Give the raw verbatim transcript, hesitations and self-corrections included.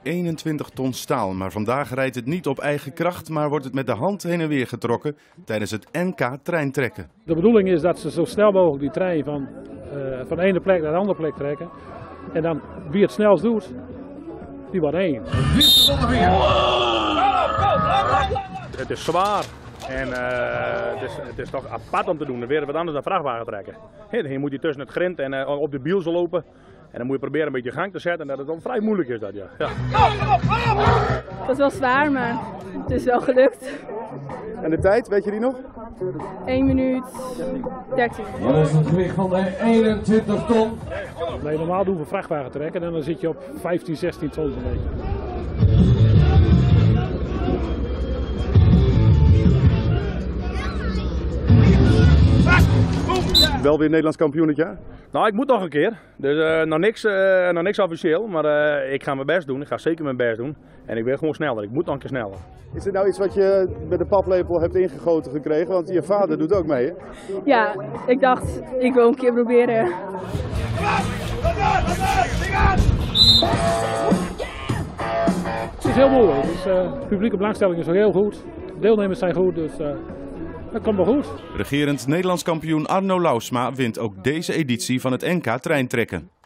eenentwintig ton staal, maar vandaag rijdt het niet op eigen kracht, maar wordt het met de hand heen en weer getrokken tijdens het N K treintrekken. De bedoeling is dat ze zo snel mogelijk die trein van, uh, van de ene plek naar de andere plek trekken. En dan wie het snelst doet, die wordt één. Het is zwaar en uh, het, is, het is toch apart om te doen. Weer wat anders dan vrachtwagen trekken. He, dan moet je tussen het grind en uh, op de biels lopen. En dan moet je proberen een beetje gang te zetten en dat het dan vrij moeilijk is dat, ja. ja. Het was wel zwaar, maar het is wel gelukt. En de tijd, weet je die nog? één minuut dertien. Ja, dat is een gewicht van eenentwintig ton. Nee, normaal doen we vrachtwagen trekken en dan zit je op vijftien, zestien ton zo'n beetje. Wel weer Nederlands kampioen dit jaar? Nou, ik moet nog een keer. Dus uh, nog, niks, uh, nog niks officieel, maar uh, ik ga mijn best doen. Ik ga zeker mijn best doen. En ik ben gewoon sneller. Ik moet nog een keer sneller. Is dit nou iets wat je met de paplepel hebt ingegoten gekregen? Want je vader doet ook mee, hè? Ja, ik dacht, ik wil een keer proberen. Het is heel mooi. Dus, uh, de publieke belangstelling is ook heel goed. De deelnemers zijn goed, dus uh, dat komt wel goed. Regerend Nederlands kampioen Arno Lausma wint ook deze editie van het N K treintrekken.